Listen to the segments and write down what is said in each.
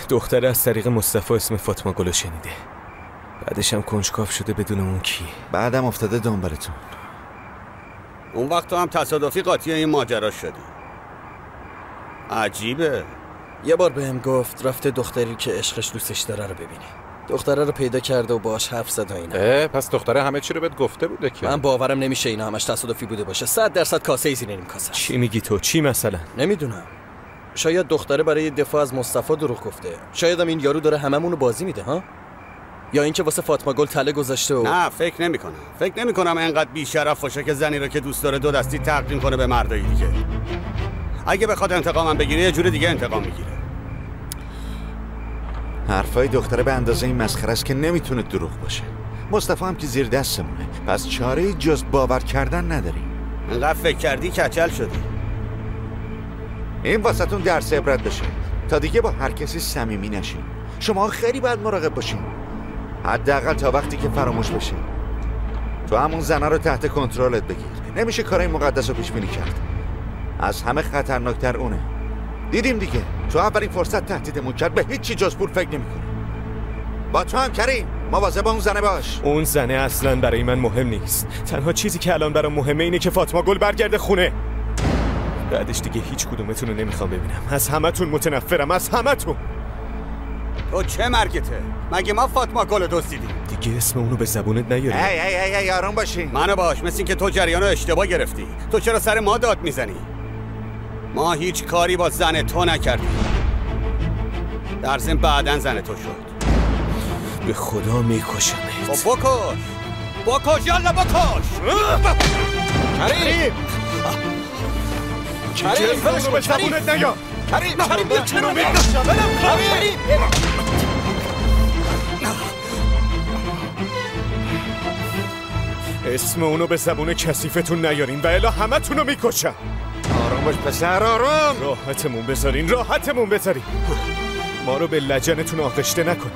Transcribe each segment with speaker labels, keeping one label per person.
Speaker 1: دختره از طریق مصطفی اسم فاطمه گلو شنیده، بعدش هم کنجکاو شده بدون اون کیه.
Speaker 2: بعدم افتاده دنبالتون.
Speaker 3: اون وقت تو هم تصادفی قاطی این ماجرا شدی. عجیبه.
Speaker 4: یه بار بهم گفت رفته دختری که عشقش دوستش داره رو ببینه. دختره رو پیدا کرده و باهاش حرف زد و اینا.
Speaker 5: پس دختره همه چی رو بهت گفته بوده که؟
Speaker 4: من باورم نمیشه اینا همش تصادفی بوده باشه. 100% کاسه زیر نیم کاسه.
Speaker 1: چی میگی تو؟ چی مثلا؟
Speaker 4: نمیدونم. شاید دختره برای دفاع از مصطفی دروغ گفته. شاید هم این یارو داره هممون رو بازی میده ها؟ یا اینکه واسه فاطمه گل تله گذاشته و
Speaker 3: نه فکر نمیکنم انقدر بی‌شرف باشه که زنی رو که دوست داره دو دستی تقدیم کنه به مردای دیگه. اگه بخواد انتقامم بگیره یه جور دیگه انتقام میگیره.
Speaker 2: حرفای دختره به اندازه این مسخره است که نمیتونه دروغ باشه. مصطفی هم که زیر دستمونه، پس چاره‌ای جز باور کردن نداریم.
Speaker 3: انقدر فکر کردی کچل شدی.
Speaker 2: این واسهتون درس عبرت بشه تا دیگه با هر کسی صمیمی نشین. شما خیلی باید مراقب باشین، حداقل تا وقتی که فراموش بشه. تو همون زنا رو تحت کنترلت بگیر. نمیشه کارای مقدس رو پیش بینی کرد. از همه خطرناکتر اونه. دیدیم دیگه، تو اولین فرصت تهدیدمون کرد، به هیچ چی جز پول فکر نمی‌کنه. با تو هم کریم، مواظب اون زنه باش.
Speaker 1: اون زنه اصلا برای من مهم نیست. تنها چیزی که الان برام مهمه اینه که فاطمه گل برگرده خونه. بعدش دیگه هیچ کدومتون رو نمیخوام ببینم. از همتون متنفرم، از همتون.
Speaker 3: تو چه مرگته؟ مگه ما فاطمه گل دزدیدیم؟
Speaker 1: دیگه اسم اونو به زبونت نیاری.
Speaker 2: ای آروم باشین.
Speaker 3: منو باش، مثل این که تو جریانو اشتباه گرفتی. تو چرا سر ما داد میزنی؟ ما هیچ کاری با زن تو نکردیم. در ضمن بعدن زن تو شد.
Speaker 1: به خدا میکشمت.
Speaker 3: بکش یالا بکش.
Speaker 4: کریم
Speaker 1: اسم به زبونت نیا.
Speaker 4: کریم بیا چرا میکشم؟ کریم
Speaker 1: اسم اونو به زبون کثیفتون نیارین و الا همتون رو میکشم.
Speaker 2: آروم باش پسر، آروم.
Speaker 1: راحتمون بذارین. ما رو به لجنتون آغشته نکن.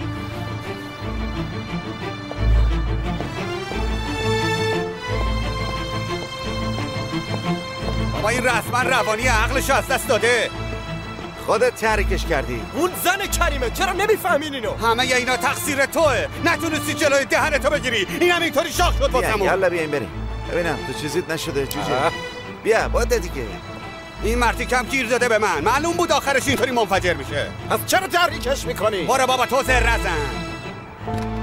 Speaker 3: بابا این رسما روانی عقلشو از دست داده.
Speaker 2: خودت تحریکش کردی.
Speaker 4: اون زن کریمه، چرا نمیفهمین اینو؟
Speaker 3: همه اینا تقصیر توه. نتونستی جلوی دهنتو بگیری. این هم اینطوری شاخ شد واسمون.
Speaker 2: یالا بیاین بریم. ببینم تو چیزیت نشده جوجه. بیا باید دیگه.
Speaker 3: این مرتی کم گیر داده به من. معلوم بود آخرش اینطوری منفجر میشه.
Speaker 4: از چرا تحریکش میکنی؟
Speaker 3: برو بابا تو زر نزن.